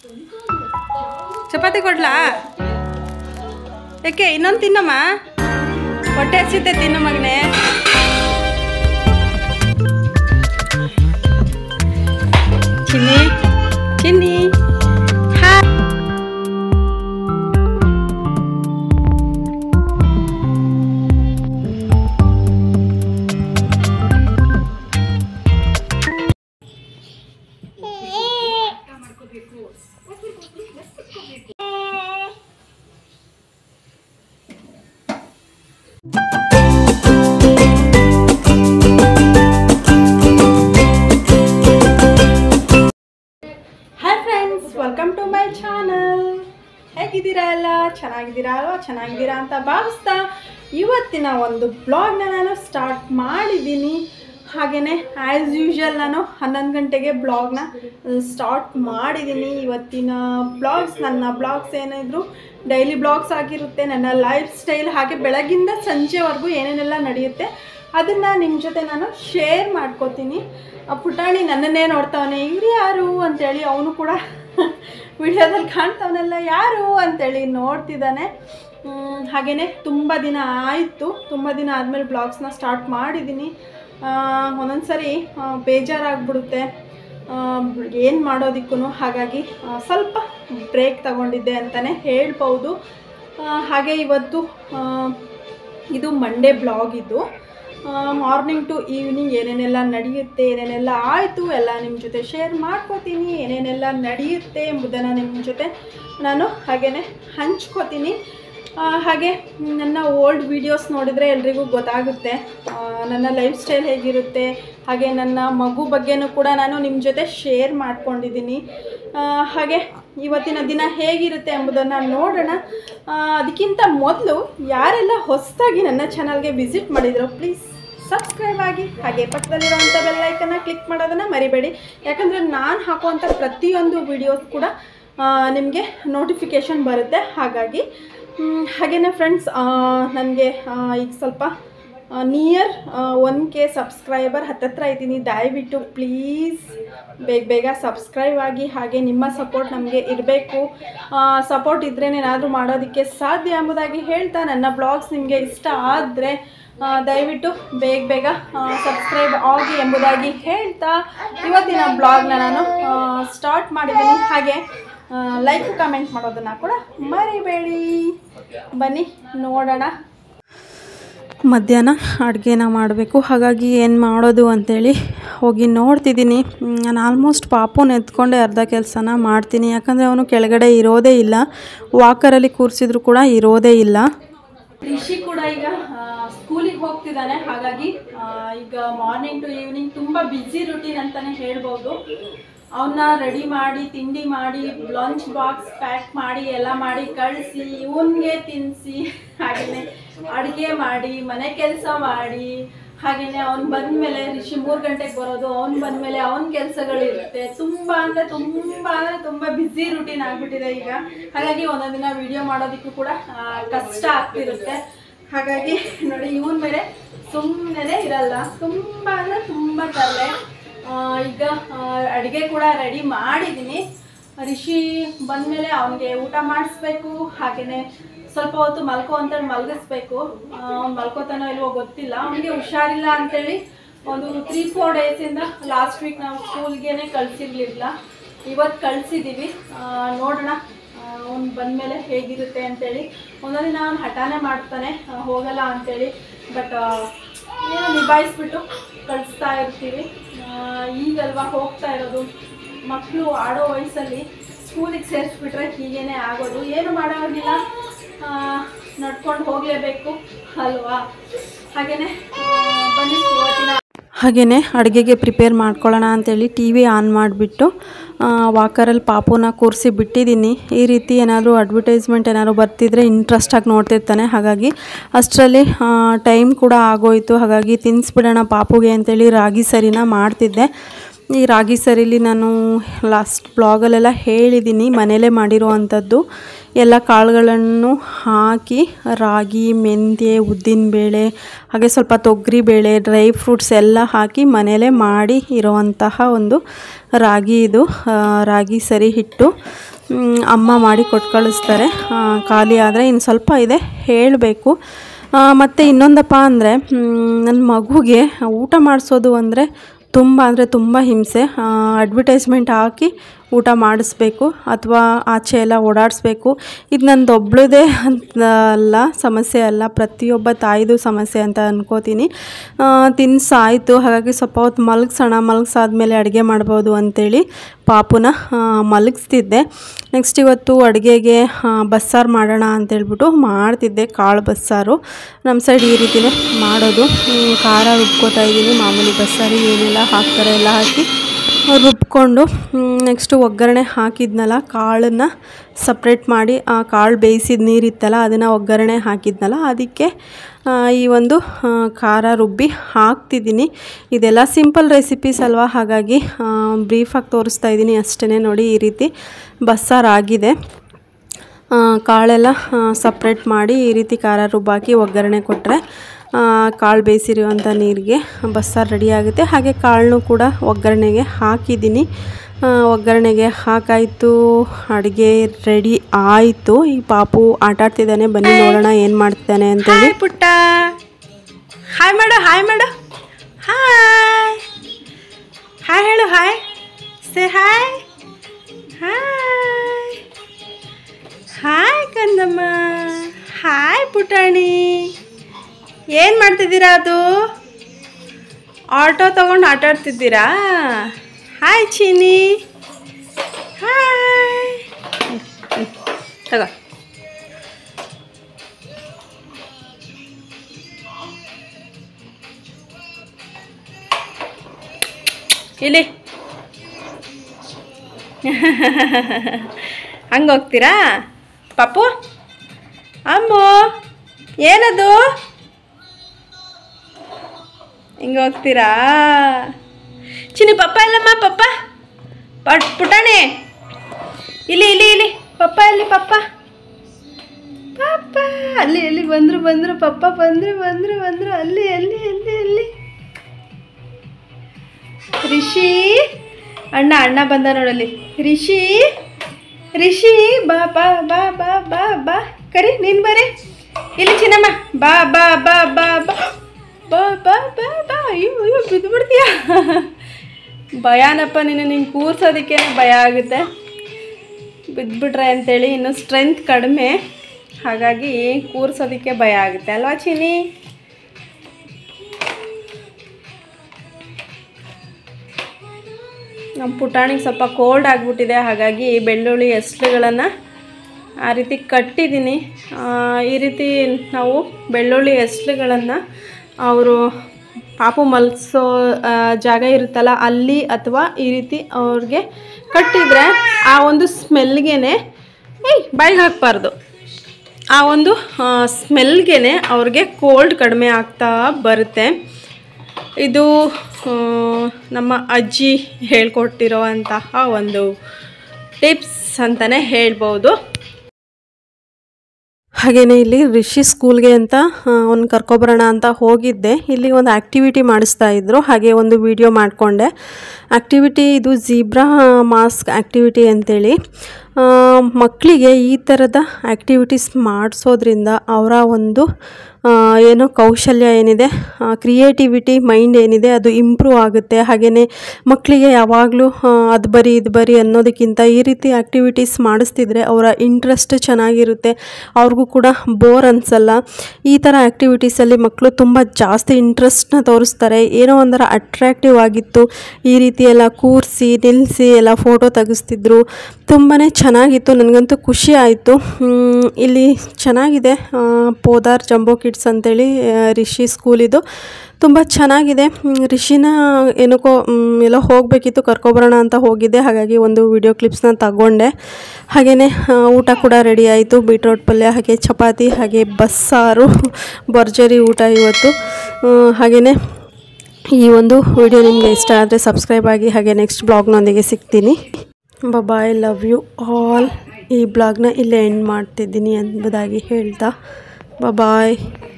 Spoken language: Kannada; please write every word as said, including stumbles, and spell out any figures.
ಚಪಾತಿ ಕೊಡ್ಲಾ? ಯಾಕೆ ಇನ್ನೊಂದು ತಿನ್ನಮ್ಮ, ಹೊಟ್ಟೆ ಹಸಿತೆ, ತಿನ್ನು ಮಗನೇ. ಚಿನ್ನಿ ಚಿನ್ನಿ ಹಾ ವೆಲ್ಕಮ್ ಟು ಮೈ ಚಾನಲ್. ಹೇಗಿದ್ದೀರಾ ಎಲ್ಲ? ಚೆನ್ನಾಗಿದ್ದೀರಾ ಅಲ್ವಾ? ಚೆನ್ನಾಗಿದ್ದೀರಾ ಅಂತ ಭಾವಿಸ್ತಾ ಇವತ್ತಿನ ಒಂದು ಬ್ಲಾಗ್ನ ನಾನು ಸ್ಟಾರ್ಟ್ ಮಾಡಿದ್ದೀನಿ. ಹಾಗೆಯೇ ಆ್ಯಸ್ ಯೂಶ್ವಲ್ ನಾನು ಹನ್ನೊಂದು ಗಂಟೆಗೆ ಬ್ಲಾಗ್ನ ಸ್ಟಾರ್ಟ್ ಮಾಡಿದ್ದೀನಿ. ಇವತ್ತಿನ ಬ್ಲಾಗ್ಸ್, ನನ್ನ ಬ್ಲಾಗ್ಸ್ ಏನಿದ್ರು ಡೈಲಿ ಬ್ಲಾಗ್ಸ್ ಆಗಿರುತ್ತೆ. ನನ್ನ ಲೈಫ್ ಸ್ಟೈಲ್, ಹಾಗೆ ಬೆಳಗಿಂದ ಸಂಜೆವರೆಗೂ ಏನೇನೆಲ್ಲ ನಡೆಯುತ್ತೆ ಅದನ್ನು ನಿಮ್ಮ ಜೊತೆ ನಾನು ಶೇರ್ ಮಾಡ್ಕೋತೀನಿ. ಪುಟಾಣಿ ನನ್ನನ್ನೇ ನೋಡ್ತಾವನೆ, ಇವ್ರು ಯಾರು ಅಂತೇಳಿ. ಅವನು ಕೂಡ ವಿಡಿಯೋದಲ್ಲಿ ಕಾಣ್ತಾವನೆಲ್ಲ ಯಾರು ಅಂತೇಳಿ ನೋಡ್ತಿದ್ದಾನೆ. ಹಾಗೆಯೇ ತುಂಬ ದಿನ ಆಯಿತು, ತುಂಬ ದಿನ ಆದಮೇಲೆ ಬ್ಲಾಗ್ಸ್ನ ಸ್ಟಾರ್ಟ್ ಮಾಡಿದ್ದೀನಿ. ಒಂದೊಂದು ಸರಿ ಬೇಜಾರಾಗ್ಬಿಡುತ್ತೆ ಏನು ಮಾಡೋದಕ್ಕೂ. ಹಾಗಾಗಿ ಸ್ವಲ್ಪ ಬ್ರೇಕ್ ತಗೊಂಡಿದ್ದೆ ಅಂತಲೇ ಹೇಳ್ಬೋದು. ಹಾಗೆ ಇವತ್ತು ಇದು ಮಂಡೇ ಬ್ಲಾಗ್. ಇದು ಮಾರ್ನಿಂಗ್ ಟು ಈವ್ನಿಂಗ್ ಏನೇನೆಲ್ಲ ನಡೆಯುತ್ತೆ, ಏನೇನೆಲ್ಲ ಆಯಿತು ಎಲ್ಲ ನಿಮ್ಮ ಜೊತೆ ಶೇರ್ ಮಾಡ್ಕೋತೀನಿ. ಏನೇನೆಲ್ಲ ನಡೆಯುತ್ತೆ ಎಂಬುದನ್ನು ನಿಮ್ಮ ಜೊತೆ ನಾನು ಹಾಗೆಯೇ ಹಂಚ್ಕೋತೀನಿ. ಹಾಗೆ ನನ್ನ ಓಲ್ಡ್ ವೀಡಿಯೋಸ್ ನೋಡಿದರೆ ಎಲ್ರಿಗೂ ಗೊತ್ತಾಗುತ್ತೆ ನನ್ನ ಲೈಫ್ ಸ್ಟೈಲ್ ಹೇಗಿರುತ್ತೆ. ಹಾಗೆ ನನ್ನ ಮಗು ಬಗ್ಗೆನೂ ಕೂಡ ನಾನು ನಿಮ್ಮ ಜೊತೆ ಶೇರ್ ಮಾಡ್ಕೊಂಡಿದ್ದೀನಿ. ಹಾಗೆ ಇವತ್ತಿನ ದಿನ ಹೇಗಿರುತ್ತೆ ಎಂಬುದನ್ನು ನೋಡೋಣ. ಅದಕ್ಕಿಂತ ಮೊದಲು ಯಾರೆಲ್ಲ ಹೊಸದಾಗಿ ನನ್ನ ಚಾನಲ್ಗೆ ವಿಸಿಟ್ ಮಾಡಿದ್ರು ಪ್ಲೀಸ್ ಸಬ್ಸ್ಕ್ರೈಬ್ ಆಗಿ, ಹಾಗೆ ಪಕ್ಕದಲ್ಲಿರುವಂಥ ಬೆಲ್ ಐಕನ್ನ ಕ್ಲಿಕ್ ಮಾಡೋದನ್ನು ಮರಿಬೇಡಿ. ಯಾಕಂದರೆ ನಾನು ಹಾಕುವಂಥ ಪ್ರತಿಯೊಂದು ವಿಡಿಯೋಸ್ ಕೂಡ ನಿಮಗೆ ನೋಟಿಫಿಕೇಷನ್ ಬರುತ್ತೆ. ಹಾಗಾಗಿ ಹಾಗೆಯೇ ಫ್ರೆಂಡ್ಸ್, ನನಗೆ ಈಗ ಸ್ವಲ್ಪ ನಿಯರ್ ಒನ್ ಕೆ ಸಬ್ಸ್ಕ್ರೈಬರ್ ಹತ್ತತ್ರ ಇದ್ದೀನಿ. ದಯವಿಟ್ಟು ಪ್ಲೀಸ್ ಬೇಗ ಬೇಗ ಸಬ್ಸ್ಕ್ರೈಬ್ ಆಗಿ. ಹಾಗೆ ನಿಮ್ಮ ಸಪೋರ್ಟ್ ನಮಗೆ ಇರಬೇಕು. ಸಪೋರ್ಟ್ ಇದ್ರೇ ಏನಾದರೂ ಮಾಡೋದಕ್ಕೆ ಸಾಧ್ಯ ಎಂಬುದಾಗಿ ಹೇಳ್ತಾ, ನನ್ನ ಬ್ಲಾಗ್ಸ್ ನಿಮಗೆ ಇಷ್ಟ ಆದರೆ ದಯವಿಟ್ಟು ಬೇಗ ಬೇಗ ಸಬ್ಸ್ಕ್ರೈಬ್ ಆಗಿ ಎಂಬುದಾಗಿ ಹೇಳ್ತಾ ಇವತ್ತಿನ ಬ್ಲಾಗ್ನ ನಾನು ಸ್ಟಾರ್ಟ್ ಮಾಡಿದ್ದೀನಿ. ಹಾಗೆ ಲೈಕ್ ಕಮೆಂಟ್ ಮಾಡೋದನ್ನು ಕೂಡ ಮರಿಬೇಡಿ. ಬನ್ನಿ ನೋಡೋಣ. ಮಧ್ಯಾಹ್ನ ಅಡುಗೆನ ಮಾಡಬೇಕು. ಹಾಗಾಗಿ ಏನು ಮಾಡೋದು ಅಂಥೇಳಿ ಹೋಗಿ ನೋಡ್ತಿದ್ದೀನಿ. ನಾನು ಆಲ್ಮೋಸ್ಟ್ ಪಾಪುನ ಎತ್ಕೊಂಡೆ ಅರ್ಧ ಕೆಲಸನ ಮಾಡ್ತೀನಿ. ಯಾಕಂದರೆ ಅವನು ಕೆಳಗಡೆ ಇರೋದೇ ಇಲ್ಲ, ವಾಕರಲ್ಲಿ ಕೂರಿಸಿದ್ರು ಕೂಡ ಇರೋದೇ ಇಲ್ಲ. ರಿಷಿ ಕೂಡ ಈಗ ಸ್ಕೂಲಿಗೆ ಹೋಗ್ತಿದ್ದಾನೆ. ಹಾಗಾಗಿ ಈಗ ಮಾರ್ನಿಂಗ್ ಟು ಈವ್ನಿಂಗ್ ತುಂಬ ಬ್ಯುಸಿ ರುಟೀನ್ ಅಂತಲೇ ಹೇಳ್ಬೋದು. ಅವನ್ನ ರೆಡಿ ಮಾಡಿ, ತಿಂಡಿ ಮಾಡಿ, ಲಂಚ್ ಬಾಕ್ಸ್ ಪ್ಯಾಕ್ ಮಾಡಿ, ಎಲ್ಲ ಮಾಡಿ ಕಳಿಸಿ, ಇವನಿಗೆ ತಿನ್ನಿಸಿ, ಹಾಗೆಯೇ ಅಡುಗೆ ಮಾಡಿ, ಮನೆ ಕೆಲಸ ಮಾಡಿ, ಹಾಗೆಯೇ ಅವ್ನು ಬಂದಮೇಲೆ ರಿಷಿ ಮೂರು ಗಂಟೆಗೆ ಬರೋದು, ಅವ್ನು ಬಂದಮೇಲೆ ಅವನ ಕೆಲಸಗಳಿರುತ್ತೆ. ತುಂಬ ಅಂದರೆ ತುಂಬ ಅಂದರೆ ತುಂಬ ಬ್ಯುಸಿ ರುಟೀನ್ ಆಗಿಬಿಟ್ಟಿದೆ ಈಗ. ಹಾಗಾಗಿ ಒಂದೊಂದು ದಿನ ವಿಡಿಯೋ ಮಾಡೋದಕ್ಕೂ ಕೂಡ ಕಷ್ಟ ಆಗ್ತಿರುತ್ತೆ. ಹಾಗಾಗಿ ನೋಡಿ, ಇವನ ಮೇಲೆ ಸುಮ್ಮನೆ ಇರಲ್ಲ, ತುಂಬ ಅಂದರೆ ತುಂಬ ತರಲೆ. ಈಗ ಅಡುಗೆ ಕೂಡ ರೆಡಿ ಮಾಡಿದ್ದೀನಿ. ರಿಷಿ ಬಂದಮೇಲೆ ಅವನಿಗೆ ಊಟ ಮಾಡಿಸ್ಬೇಕು. ಹಾಗೆಯೇ ಸ್ವಲ್ಪ ಹೊತ್ತು ಮಲ್ಕೋ ಅಂತೇಳಿ ಮಲಗಿಸ್ಬೇಕು. ಅವ್ನು ಮಲ್ಕೋತಾನೋ ಇಲ್ವೋ ಗೊತ್ತಿಲ್ಲ. ಅವನಿಗೆ ಹುಷಾರಿಲ್ಲ ಅಂಥೇಳಿ ಒಂದು ತ್ರೀ ಫೋರ್ ಡೇಸಿಂದ ಲಾಸ್ಟ್ ವೀಕ್ ನಾವು ಸ್ಕೂಲ್ಗೇ ಕಳಿಸಿರ್ಲಿಲ್ಲ. ಇವತ್ತು ಕಳಿಸಿದ್ದೀವಿ. ನೋಡೋಣ ಅವ್ನು ಬಂದಮೇಲೆ ಹೇಗಿರುತ್ತೆ ಅಂಥೇಳಿ. ಒಂದೊಂದು ದಿನ ಅವ್ನು ಹಠಾನೇ ಮಾಡ್ತಾನೆ, ಹೋಗಲ್ಲ ಅಂಥೇಳಿ. ಬಟ್ ಏನೋ ನಿಭಾಯಿಸ್ಬಿಟ್ಟು ಕಳಿಸ್ತಾ ಇರ್ತೀವಿ. ಈಗಲ್ವಾ ಹೋಗ್ತಾ ಇರೋದು. ಮಕ್ಕಳು ಆಡೋ ವಯಸ್ಸಲ್ಲಿ ಸ್ಕೂಲಿಗೆ ಸೇರಿಸ್ಬಿಟ್ರೆ ಹೀಗೇನೆ ಆಗೋದು. ಏನು ಮಾಡೋದಿಲ್ಲ, ನಡ್ಕೊಂಡು ಹೋಗಲೇಬೇಕು ಅಲ್ವಾ. ಹಾಗೆಯೇ ಬನ್ನಿ ಇವತ್ತಿನ ಹಾಗೆಯೇ ಅಡುಗೆಗೆ ಪ್ರಿಪೇರ್ ಮಾಡ್ಕೊಳ್ಳೋಣ ಅಂಥೇಳಿ ಟಿ ವಿ ಆನ್ ಮಾಡಿಬಿಟ್ಟು ವಾಕರಲ್ಲಿ ಪಾಪುನ ಕೂರಿಸಿ ಬಿಟ್ಟಿದ್ದೀನಿ. ಈ ರೀತಿ ಏನಾದರೂ ಅಡ್ವರ್ಟೈಸ್ಮೆಂಟ್ ಏನಾದರೂ ಬರ್ತಿದ್ರೆ ಇಂಟ್ರೆಸ್ಟಾಗಿ ನೋಡ್ತಿರ್ತಾನೆ. ಹಾಗಾಗಿ ಅಷ್ಟರಲ್ಲಿ ಟೈಮ್ ಕೂಡ ಆಗೋಯಿತು. ಹಾಗಾಗಿ ತಿನ್ನಿಸ್ಬಿಡೋಣ ಪಾಪುಗೆ ಅಂಥೇಳಿ ರಾಗಿ ಸರಿನ ಮಾಡ್ತಿದ್ದೆ. ಈ ರಾಗಿ ಸರಿಲಿ ನಾನು ಲಾಸ್ಟ್ ಬ್ಲಾಗಲ್ಲೆಲ್ಲ ಹೇಳಿದ್ದೀನಿ, ಮನೇಲೇ ಮಾಡಿರೋ ಅಂಥದ್ದು. ಎಲ್ಲ ಕಾಳುಗಳನ್ನು ಹಾಕಿ ರಾಗಿ, ಮೆಂತ್ಯ, ಉದ್ದಿನಬೇಳೆ, ಹಾಗೆ ಸ್ವಲ್ಪ ತೊಗರಿಬೇಳೆ, ಡ್ರೈ ಫ್ರೂಟ್ಸ್ ಎಲ್ಲ ಹಾಕಿ ಮನೇಲೇ ಮಾಡಿ ಇರೋವಂತಹ ಒಂದು ರಾಗಿ ಇದು ರಾಗಿ ಸರಿ ಹಿಟ್ಟು. ಅಮ್ಮ ಮಾಡಿ ಕೊಟ್ಟು ಕಳಿಸ್ತಾರೆ. ಖಾಲಿ ಆದರೆ ಇನ್ನು ಸ್ವಲ್ಪ ಇದೆ ಹೇಳಬೇಕು. ಮತ್ತು ಇನ್ನೊಂದಪ್ಪ ಅಂದರೆ ನನ್ನ ಮಗುಗೆ ಊಟ ಮಾಡಿಸೋದು ಅಂದರೆ ತುಂಬ ಅಂದರೆ ತುಂಬ ಹಿಂಸೆ. ಅಡ್ವರ್ಟೈಸ್ಮೆಂಟ್ ಹಾಕಿ ಊಟ ಮಾಡಿಸ್ಬೇಕು ಅಥವಾ ಆಚೆ ಎಲ್ಲ ಓಡಾಡಿಸ್ಬೇಕು. ಇದು ನಂದೊಬ್ಳದೇ ಅಂತಲ್ಲ ಸಮಸ್ಯೆ ಅಲ್ಲ, ಪ್ರತಿಯೊಬ್ಬ ತಾಯಿದು ಸಮಸ್ಯೆ ಅಂತ ಅನ್ಕೋತೀನಿ. ತಿನ್ಸಾಯಿತು, ಹಾಗಾಗಿ ಸ್ವಲ್ಪ ಹೊತ್ತು ಮಲಗಿಸೋಣ, ಮಲಗಿಸಾದ್ಮೇಲೆ ಅಡುಗೆ ಮಾಡ್ಬೋದು ಅಂಥೇಳಿ ಪಾಪುನ ಮಲಗಿಸ್ತಿದ್ದೆ. ನೆಕ್ಸ್ಟ್ ಇವತ್ತು ಅಡುಗೆಗೆ ಬಸ್ಸಾರು ಮಾಡೋಣ ಅಂತೇಳ್ಬಿಟ್ಟು ಮಾಡ್ತಿದ್ದೆ. ಕಾಳು ಬಸ್ಸಾರು ನಮ್ಮ ಸೈಡ್ ಈ ರೀತಿಯೇ ಮಾಡೋದು. ಖಾರ ರುಬ್ಕೋತಾ ಇದ್ದೀನಿ, ಮಾಮೂಲಿ ಬಸ್ಸಾರಿಗೆ ಏನೆಲ್ಲ ಹಾಕ್ತಾರೆ ಎಲ್ಲ ಹಾಕಿ ರುಬ್ಕೊಂಡು ನೆಕ್ಸ್ಟು ಒಗ್ಗರಣೆ ಹಾಕಿದ್ನಲ್ಲ, ಕಾಳನ್ನು ಸಪ್ರೇಟ್ ಮಾಡಿ ಆ ಕಾಳು ಬೇಯಿಸಿದ ನೀರಿತ್ತಲ್ಲ ಅದನ್ನು ಒಗ್ಗರಣೆ ಹಾಕಿದ್ನಲ್ಲ ಅದಕ್ಕೆ ಈ ಒಂದು ಖಾರ ರುಬ್ಬಿ ಹಾಕ್ತಿದ್ದೀನಿ. ಇದೆಲ್ಲ ಸಿಂಪಲ್ ರೆಸಿಪೀಸ್ ಅಲ್ವಾ, ಹಾಗಾಗಿ ಬ್ರೀಫಾಗಿ ತೋರಿಸ್ತಾ ಇದ್ದೀನಿ ಅಷ್ಟೇ. ನೋಡಿ ಈ ರೀತಿ ಬಸ್ಸಾರು ಆಗಿದೆ. ಕಾಳೆಲ್ಲ ಸಪ್ರೇಟ್ ಮಾಡಿ ಈ ರೀತಿ ಖಾರ ರುಬ್ಬಾಕಿ ಒಗ್ಗರಣೆ ಕೊಟ್ಟರೆ ಕಾಳು ಬೇಯಿಸಿರುವಂಥ ನೀರಿಗೆ ಬಸ್ಸಾರು ರೆಡಿ ಆಗುತ್ತೆ. ಹಾಗೆ ಕಾಳನ್ನು ಕೂಡ ಒಗ್ಗರಣೆಗೆ ಹಾಕಿದ್ದೀನಿ. ಒಗ್ಗರಣೆಗೆ ಹಾಕಾಯಿತು, ಅಡುಗೆ ರೆಡಿ ಆಯಿತು. ಈ ಪಾಪು ಆಟಾಡ್ತಿದ್ದಾನೆ, ಬನ್ನಿ ನೋಡೋಣ ಏನು ಮಾಡ್ತಿದ್ದಾನೆ ಅಂತೇಳಿ. ಪುಟ್ಟ ಹಾಯ್ ಮಾಡು, ಹಾಯ್ ಮಾಡು, ಹಾಯ್ ಹಾಯ್ ಹೇಳು, hi say hi, hi hi ಕಂದಮ್ಮ, ಹಾಯ್ ಪುಟಾಣಿ. ಏನು ಮಾಡ್ತಿದ್ದೀರಾ? ಅದು ಆಟೋ ತೊಗೊಂಡು ಆಟ ಆಡ್ತಿದ್ದೀರಾ? ಹಾಯ್ ಚೀನಿ, ಹಾಯ್ ತಗೋ. ಇಲ್ಲಿ ಹಂಗೆ ಹೋಗ್ತೀರಾ ಪಾಪು? ಅಮ್ಮು ಏನದು ಹಿಂಗೆ ಹೋಗ್ತೀರಾ? ಚಿನ್ನಿ ಪಪ್ಪ ಇಲ್ಲಮ್ಮ, ಪಪ್ಪ ಪಟ್ ಪುಟಾಣಿ ಇಲ್ಲಿ ಇಲ್ಲಿ ಇಲ್ಲಿ ಪಪ್ಪ ಇಲ್ಲಿ, ಪಪ್ಪ ಪಪ್ಪ ಅಲ್ಲಿ ಎಲ್ಲಿ ಬಂದರು ಬಂದರು ಪಪ್ಪ ಬಂದರು ಬಂದರು ಬಂದರು ಅಲ್ಲಿ ಅಲ್ಲಿ ಅಲ್ಲಿ ಅಲ್ಲಿ ರಿಷಿ ಅಣ್ಣ ಅಣ್ಣ ಬಂದ ನೋಡಲ್ಲಿ. ರಿಷಿ ರಿಷಿ ಬಾ ಬಾ ಬಾ ಬಾ ಬಾ ಬಾ ಕರಿ, ನೀನು ಬರೀ ಇಲ್ಲಿ ಚಿನ್ನಮ್ಮ, ಬಾ ಬಾ ಬಾ ಬಾ ಬಾ ಬಾ ಬಾ ಬಾ ಬಾ. ಅಯ್ಯೋ ಅಯ್ಯೋ ಬಿದ್ದು ಬಿಡ್ತೀಯ. ಭಯಾನಪ್ಪ, ನೀನು ನಿಂಗೆ ಕೂರ್ಸೋದಕ್ಕೆ ಭಯ ಆಗುತ್ತೆ, ಬಿದ್ದುಬಿಟ್ರೆ ಅಂತೇಳಿ. ಇನ್ನು ಸ್ಟ್ರೆಂತ್ ಕಡಿಮೆ, ಹಾಗಾಗಿ ಕೂರ್ಸೋದಕ್ಕೆ ಭಯ ಆಗುತ್ತೆ ಅಲ್ವಾ ಚೀನಿ? ನಮ್ಮ ಪುಟಾಣಿಗೆ ಸ್ವಲ್ಪ ಕೋಲ್ಡ್ ಆಗಿಬಿಟ್ಟಿದೆ, ಹಾಗಾಗಿ ಬೆಳ್ಳುಳ್ಳಿ ಹೆಸ್ರುಗಳನ್ನು ಆ ರೀತಿ ಕಟ್ಟಿದ್ದೀನಿ. ಈ ರೀತಿ ನಾವು ಬೆಳ್ಳುಳ್ಳಿ ಹೆಸ್ರುಗಳನ್ನು ಅವರು ಪಾಪು ಮಲಗಿಸೋ ಜಾಗ ಇರುತ್ತಲ್ಲ ಅಲ್ಲಿ ಅಥವಾ ಈ ರೀತಿ ಅವ್ರಿಗೆ ಕಟ್ಟಿದರೆ ಆ ಒಂದು ಸ್ಮೆಲ್ಗೆ ಏಯ್ ಬಾಯಿಗೆ ಹಾಕಬಾರ್ದು, ಆ ಒಂದು ಸ್ಮೆಲ್ಗೆ ಅವ್ರಿಗೆ ಕೋಲ್ಡ್ ಕಡಿಮೆ ಆಗ್ತಾ ಬರುತ್ತೆ. ಇದು ನಮ್ಮ ಅಜ್ಜಿ ಹೇಳ್ಕೊಟ್ಟಿರೋವಂತಹ ಒಂದು ಟಿಪ್ಸ್ ಅಂತಲೇ ಹೇಳ್ಬೋದು. ಹಾಗೆಯೇ ಇಲ್ಲಿ ರಿಷಿ ಸ್ಕೂಲ್ಗೆ ಅಂತ ಒಂದು ಕರ್ಕೊಬರೋಣ ಅಂತ ಹೋಗಿದ್ದೆ. ಇಲ್ಲಿ ಒಂದು ಆ್ಯಕ್ಟಿವಿಟಿ ಮಾಡಿಸ್ತಾ ಇದ್ದರು, ಹಾಗೆ ಒಂದು ವಿಡಿಯೋ ಮಾಡಿಕೊಂಡೆ. ಆ್ಯಕ್ಟಿವಿಟಿ ಇದು ಝೀಬ್ರಾ ಮಾಸ್ಕ್ ಆ್ಯಕ್ಟಿವಿಟಿ ಅಂತೇಳಿ. ಮಕ್ಕಳಿಗೆ ಈ ಥರದ ಆ್ಯಕ್ಟಿವಿಟೀಸ್ ಮಾಡಿಸೋದ್ರಿಂದ ಅವರ ಒಂದು ಏನೋ ಕೌಶಲ್ಯ ಏನಿದೆ, ಕ್ರಿಯೇಟಿವಿಟಿ ಮೈಂಡ್ ಏನಿದೆ ಅದು ಇಂಪ್ರೂವ್ ಆಗುತ್ತೆ. ಹಾಗೆಯೇ ಮಕ್ಕಳಿಗೆ ಯಾವಾಗಲೂ ಅದು ಬರಿ ಇದು ಬರಿ ಅನ್ನೋದಕ್ಕಿಂತ ಈ ರೀತಿ ಆ್ಯಕ್ಟಿವಿಟೀಸ್ ಮಾಡಿಸ್ತಿದ್ರೆ ಅವರ ಇಂಟ್ರೆಸ್ಟ್ ಚೆನ್ನಾಗಿರುತ್ತೆ, ಅವ್ರಿಗೂ ಕೂಡ ಬೋರ್ ಅನಿಸಲ್ಲ. ಈ ಥರ ಆ್ಯಕ್ಟಿವಿಟೀಸಲ್ಲಿ ಮಕ್ಕಳು ತುಂಬ ಜಾಸ್ತಿ ಇಂಟ್ರೆಸ್ಟ್ನ ತೋರಿಸ್ತಾರೆ. ಏನೋ ಒಂಥರ ಅಟ್ರ್ಯಾಕ್ಟಿವ್ ಆಗಿತ್ತು. ಈ ರೀತಿ ಎಲ್ಲ ಕೂರಿಸಿ ನಿಲ್ಲಿಸಿ ಎಲ್ಲ ಫೋಟೋ ತೆಗೆಸ್ತಿದ್ರು, ತುಂಬಾ ಚೆನ್ನಾಗಿತ್ತು. ನನಗಂತೂ ಖುಷಿ ಆಯಿತು. ಇಲ್ಲಿ ಚೆನ್ನಾಗಿದೆ, ಪೋದಾರ್ ಜಂಬೋ ಕಿಡ್ಸ್ ಅಂತೇಳಿ ರಿಷಿ ಸ್ಕೂಲಿದು, ತುಂಬ ಚೆನ್ನಾಗಿದೆ. ರಿಷಿನ ಏನಕ್ಕೋ ಎಲ್ಲೋ ಹೋಗಬೇಕಿತ್ತು, ಕರ್ಕೊಬರೋಣ ಅಂತ ಹೋಗಿದ್ದೆ, ಹಾಗಾಗಿ ಒಂದು ವಿಡಿಯೋ ಕ್ಲಿಪ್ಸ್ನ ತಗೊಂಡೆ. ಹಾಗೆಯೇ ಊಟ ಕೂಡ ರೆಡಿ ಆಯಿತು. ಬೀಟ್ರೋಟ್ ಪಲ್ಯ, ಹಾಗೆ ಚಪಾತಿ, ಹಾಗೆ ಬಸ್ಸಾರು, ಭರ್ಜರಿ ಊಟ ಇವತ್ತು. ಹಾಗೆಯೇ ಈ ಒಂದು ವಿಡಿಯೋ ನಿಮಗೆ ಇಷ್ಟ ಆದರೆ ಸಬ್ಸ್ಕ್ರೈಬ್ ಆಗಿ, ಹಾಗೆ ನೆಕ್ಸ್ಟ್ ಬ್ಲಾಗ್ನೊಂದಿಗೆ ಸಿಗ್ತೀನಿ. Bye, love you all. ಈ ಬ್ಲಾಗ್ನ ಇಲ್ಲೇ ಎಂಡ್ ಮಾಡ್ತಿದ್ದೀನಿ ಎಂಬುದಾಗಿ ಹೇಳ್ತಾ ಬಾಯ್.